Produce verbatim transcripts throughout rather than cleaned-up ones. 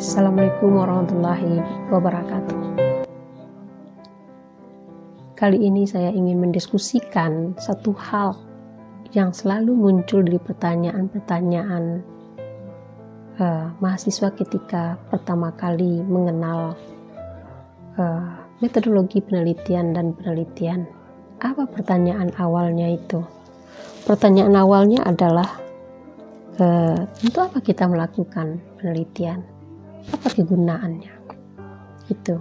Assalamualaikum warahmatullahi wabarakatuh. Kali ini saya ingin mendiskusikan satu hal yang selalu muncul dari pertanyaan-pertanyaan uh, mahasiswa ketika pertama kali mengenal uh, metodologi penelitian dan penelitian. Apa pertanyaan awalnya itu? Pertanyaan awalnya adalah uh, untuk apa kita melakukan penelitian? Apa kegunaannya? Itu.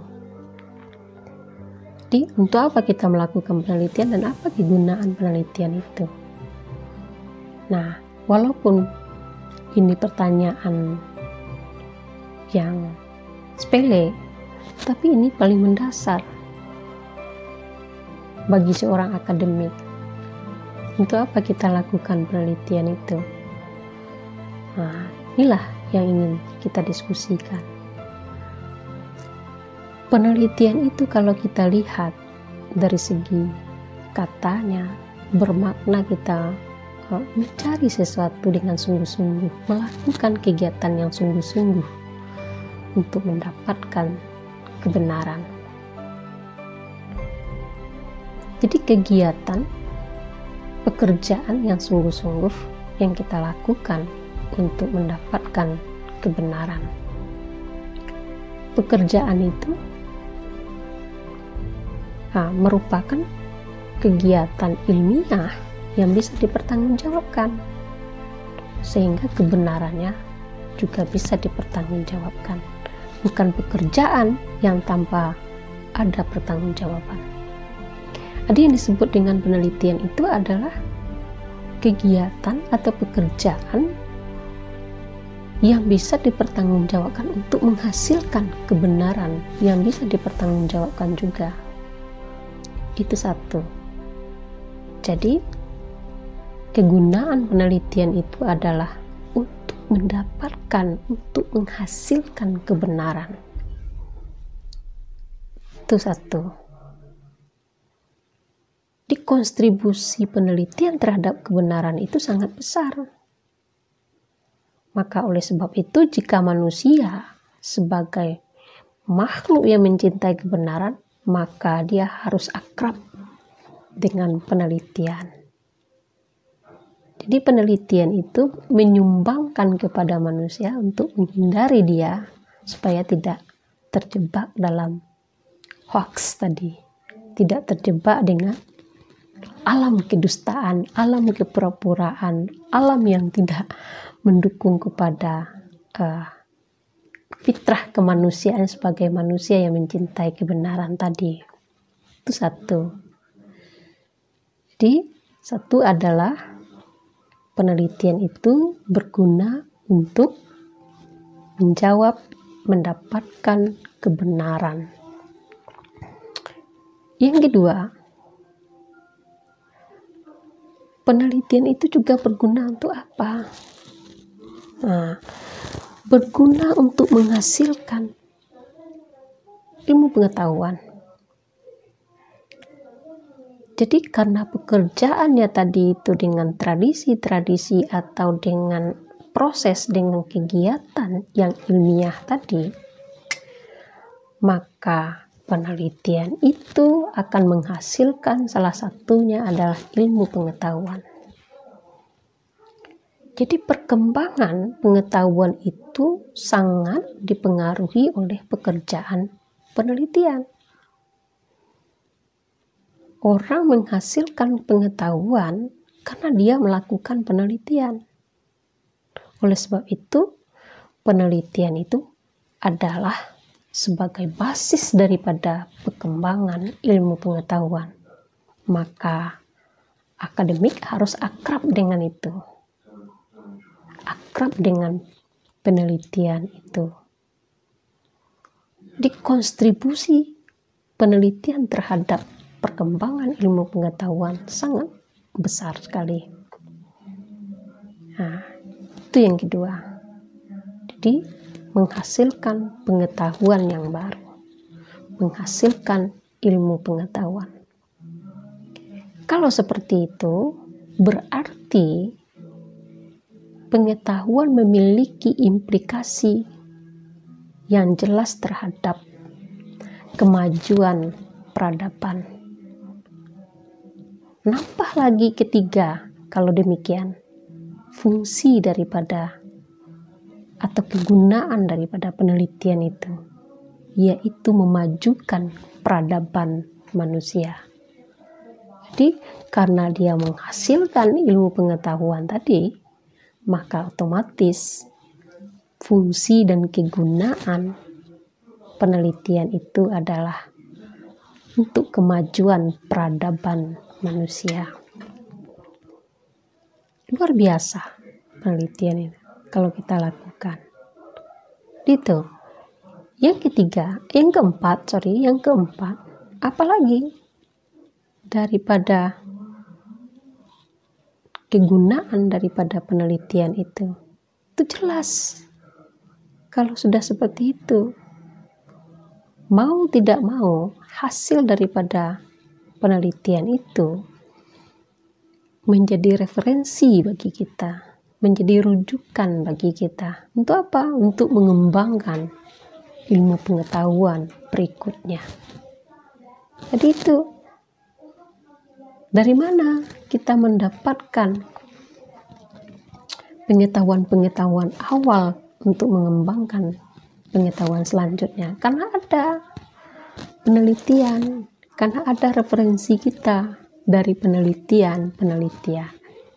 Jadi, untuk apa kita melakukan penelitian dan apa kegunaan penelitian itu? Nah, walaupun ini pertanyaan yang sepele, tapi ini paling mendasar bagi seorang akademik. Untuk apa kita lakukan penelitian itu? Nah, inilah yang ingin kita diskusikan. Penelitian itu kalau kita lihat dari segi katanya, bermakna kita uh, mencari sesuatu dengan sungguh-sungguh, melakukan kegiatan yang sungguh-sungguh untuk mendapatkan kebenaran. Jadi kegiatan, pekerjaan yang sungguh-sungguh yang kita lakukan untuk mendapatkan kebenaran. Pekerjaan itu nah, merupakan kegiatan ilmiah yang bisa dipertanggungjawabkan, sehingga kebenarannya juga bisa dipertanggungjawabkan. Bukan pekerjaan yang tanpa ada pertanggungjawaban. Jadi yang disebut dengan penelitian itu adalah kegiatan atau pekerjaan yang bisa dipertanggungjawabkan untuk menghasilkan kebenaran yang bisa dipertanggungjawabkan juga. Itu satu. Jadi kegunaan penelitian itu adalah untuk mendapatkan, untuk menghasilkan kebenaran. Itu satu. Di kontribusi penelitian terhadap kebenaran itu sangat besar. Maka oleh sebab itu, jika manusia sebagai makhluk yang mencintai kebenaran, maka dia harus akrab dengan penelitian. Jadi penelitian itu menyumbangkan kepada manusia untuk menghindari dia supaya tidak terjebak dalam hoax tadi, tidak terjebak dengan alam kedustaan, alam kepura-puraan, alam yang tidak mendukung kepada uh, fitrah kemanusiaan sebagai manusia yang mencintai kebenaran tadi. Itu satu. Jadi satu adalah penelitian itu berguna untuk menjawab, mendapatkan kebenaran. Yang kedua, penelitian itu juga berguna untuk apa? Nah, berguna untuk menghasilkan ilmu pengetahuan. Jadi karena pekerjaannya tadi itu dengan tradisi-tradisi atau dengan proses, dengan kegiatan yang ilmiah tadi, maka penelitian itu akan menghasilkan salah satunya adalah ilmu pengetahuan. Jadi perkembangan pengetahuan itu sangat dipengaruhi oleh pekerjaan penelitian. Orang menghasilkan pengetahuan karena dia melakukan penelitian. Oleh sebab itu, penelitian itu adalah sebagai basis daripada perkembangan ilmu pengetahuan. Maka akademik harus akrab dengan itu. Akrab dengan penelitian itu. Di kontribusi penelitian terhadap perkembangan ilmu pengetahuan sangat besar sekali. Nah, itu yang kedua. Jadi menghasilkan pengetahuan yang baru, menghasilkan ilmu pengetahuan. Kalau seperti itu, berarti pengetahuan memiliki implikasi yang jelas terhadap kemajuan peradaban. Nambah lagi ketiga, kalau demikian, fungsi daripada atau kegunaan daripada penelitian itu, yaitu memajukan peradaban manusia. Jadi karena dia menghasilkan ilmu pengetahuan tadi, maka otomatis fungsi dan kegunaan penelitian itu adalah untuk kemajuan peradaban manusia. Luar biasa penelitian ini kalau kita lakukan. Itu. Yang ketiga, yang keempat, sorry, yang keempat, apalagi daripada kegunaan daripada penelitian itu. Itu jelas. Kalau sudah seperti itu, mau tidak mau, hasil daripada penelitian itu menjadi referensi bagi kita, menjadi rujukan bagi kita. Untuk apa? Untuk mengembangkan ilmu pengetahuan berikutnya. Jadi itu, dari mana kita mendapatkan pengetahuan-pengetahuan awal untuk mengembangkan pengetahuan selanjutnya? Karena ada penelitian, karena ada referensi kita dari penelitian-penelitian.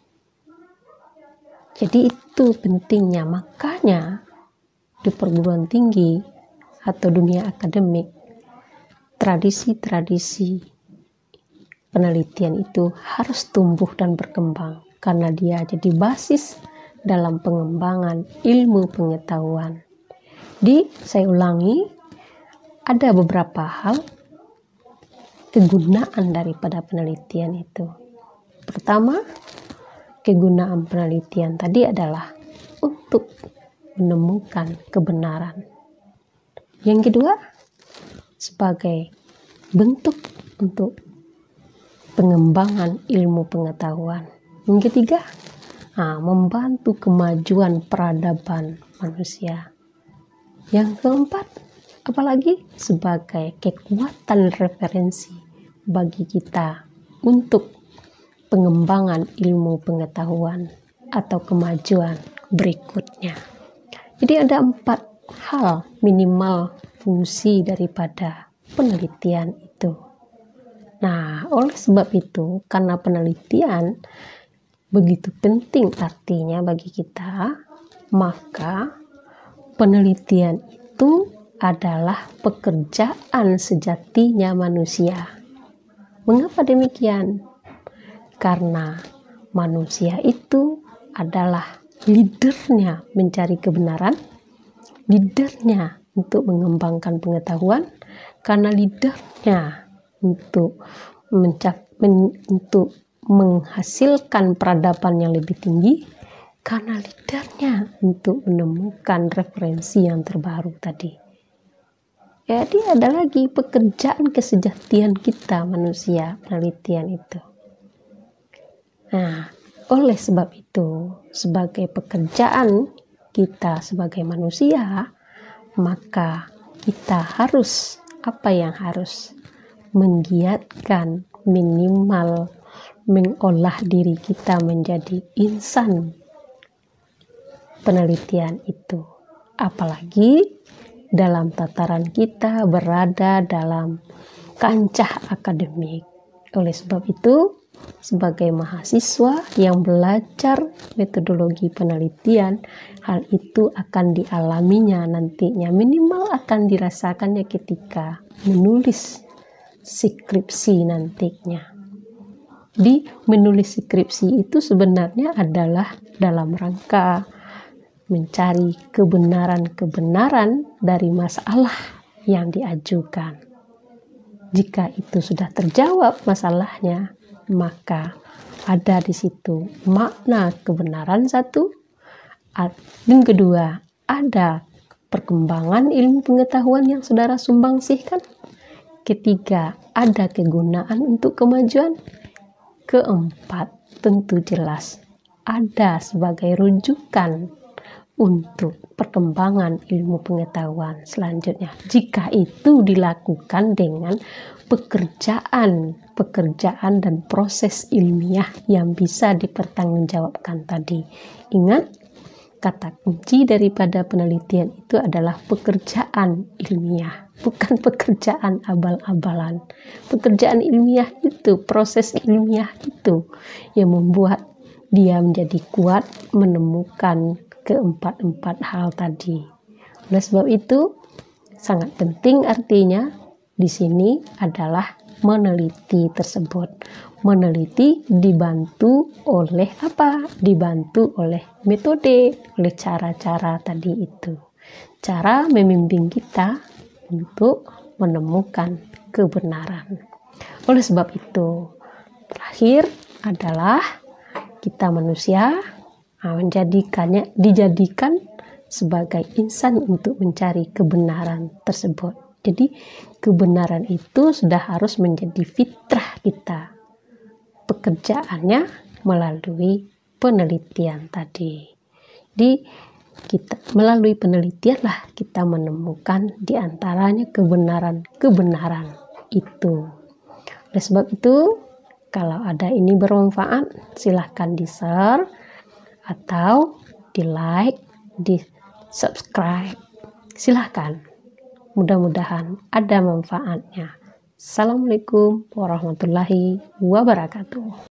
Jadi itu pentingnya, makanya di perguruan tinggi atau dunia akademik, tradisi-tradisi penelitian itu harus tumbuh dan berkembang karena dia jadi basis dalam pengembangan ilmu pengetahuan. Di, saya ulangi, ada beberapa hal kegunaan daripada penelitian itu. Pertama, kegunaan penelitian tadi adalah untuk menemukan kebenaran. Yang kedua, sebagai bentuk untuk pengembangan ilmu pengetahuan. Yang ketiga, nah, membantu kemajuan peradaban manusia. Yang keempat, apalagi sebagai kekuatan referensi bagi kita untuk pengembangan ilmu pengetahuan atau kemajuan berikutnya. Jadi ada empat hal minimal fungsi daripada penelitian itu. Nah, oleh sebab itu, karena penelitian begitu penting artinya bagi kita, maka penelitian itu adalah pekerjaan sejatinya manusia. Mengapa demikian? Karena manusia itu adalah leadernya mencari kebenaran, leadernya untuk mengembangkan pengetahuan, karena leadernya untuk mencap, men, untuk menghasilkan peradaban yang lebih tinggi, karena leadernya untuk menemukan referensi yang terbaru tadi. Jadi ada lagi pekerjaan kesejatian kita manusia, penelitian itu. Nah, oleh sebab itu, sebagai pekerjaan kita sebagai manusia, maka kita harus, apa yang harus? Menggiatkan, minimal mengolah diri kita menjadi insan penelitian itu. Apalagi dalam tataran kita berada dalam kancah akademik. Oleh sebab itu, sebagai mahasiswa yang belajar metodologi penelitian, hal itu akan dialaminya nantinya, minimal akan dirasakannya ketika menulis skripsi nantinya. Di menulis skripsi itu sebenarnya adalah dalam rangka mencari kebenaran-kebenaran dari masalah yang diajukan. Jika itu sudah terjawab masalahnya, maka ada di situ makna kebenaran satu, dan kedua ada perkembangan ilmu pengetahuan yang saudara sumbangsihkan, ketiga ada kegunaan untuk kemajuan, keempat tentu jelas ada sebagai rujukan untuk perkembangan ilmu pengetahuan selanjutnya. Jika itu dilakukan dengan pekerjaan, pekerjaan dan proses ilmiah yang bisa dipertanggungjawabkan tadi. Ingat, kata kunci daripada penelitian itu adalah pekerjaan ilmiah, bukan pekerjaan abal-abalan. Pekerjaan ilmiah itu, proses ilmiah itu yang membuat dia menjadi kuat menemukan keempat-empat hal tadi. Oleh sebab itu, sangat penting artinya di sini adalah meneliti tersebut. Meneliti dibantu oleh apa? Dibantu oleh metode, oleh cara-cara tadi itu. Cara membimbing kita untuk menemukan kebenaran. Oleh sebab itu, terakhir adalah kita manusia menjadikannya dijadikan sebagai insan untuk mencari kebenaran tersebut. Jadi kebenaran itu sudah harus menjadi fitrah kita. Pekerjaannya melalui penelitian tadi. Di kita melalui penelitianlah kita menemukan diantaranya kebenaran-kebenaran itu. Oleh sebab itu, kalau ada ini bermanfaat, silahkan di-share atau di-like, di-subscribe. Silahkan. Mudah-mudahan ada manfaatnya. Assalamualaikum warahmatullahi wabarakatuh.